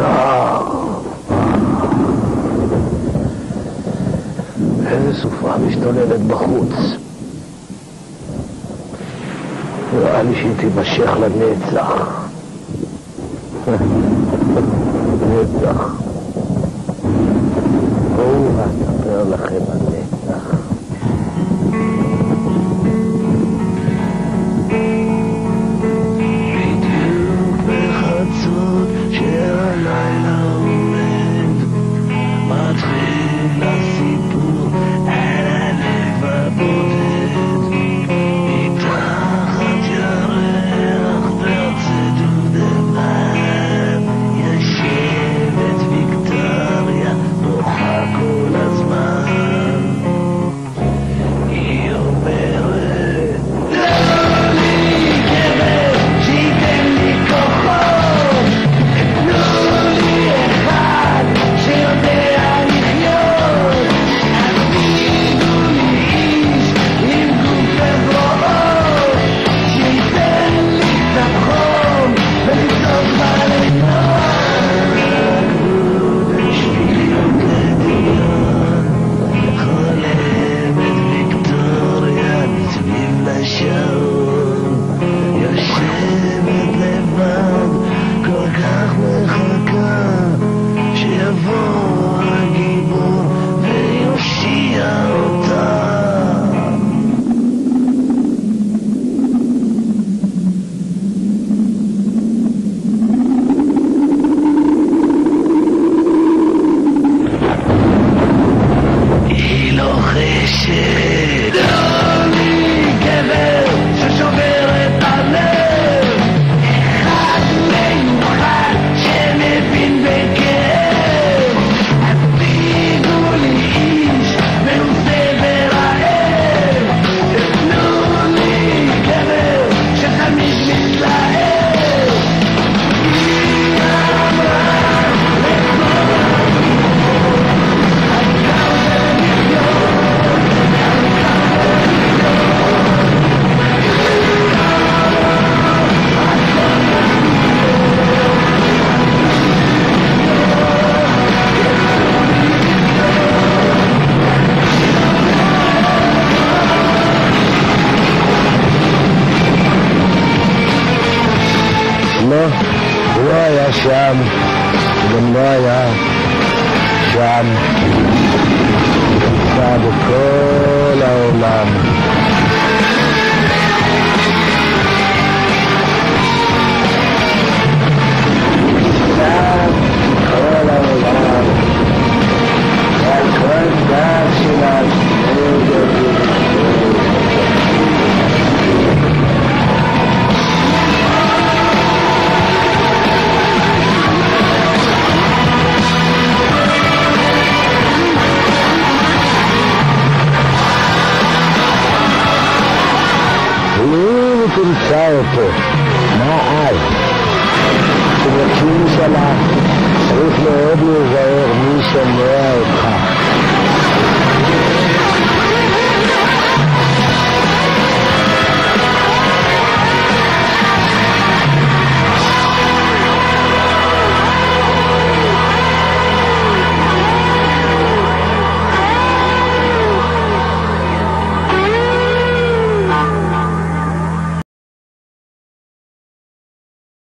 איזה סופה משתוללת בחוץ. נראה לי שהיא תימשך לנצח. נצח. בואו אספר לכם על נצח. בדיוק בחצות שהלילה עומד, מתחיל הסיפור על הלב הבודד, מתחת ירח בארצות דובדבן יושבת ויקטוריה בוכה כל הזמן. היא אומרת לא לי גבר שייתן לי כוחות, תנו לי אחד שיודע לחיות, תביאו לי איש עם גוף וזרועות שייתן לי קצת חום ולצעוק בלילות. הגבול שביעות לדמיון, חולמת ויקטוריה סביב לשעון, יושבת לבד כל כך מחכה שיבוא הגיבור ויושיע אותה. היא לוחשת לא לי גבר ששובר את הלב, אחד מיוחד שמבין בכאב, תביאו לי איש מנוסה ורעב, תנו לי גבר שתמיד מתלהב. היא אמרה לא, הוא לא היה שם, הוא גם לא היה שם, נמצא בכל העולם. נמצא בכל העולם, ועל כל גב שלה תמצא אותו, מה אז? כשמקים שלה צריך מאוד להיזהר מי שומע אותך.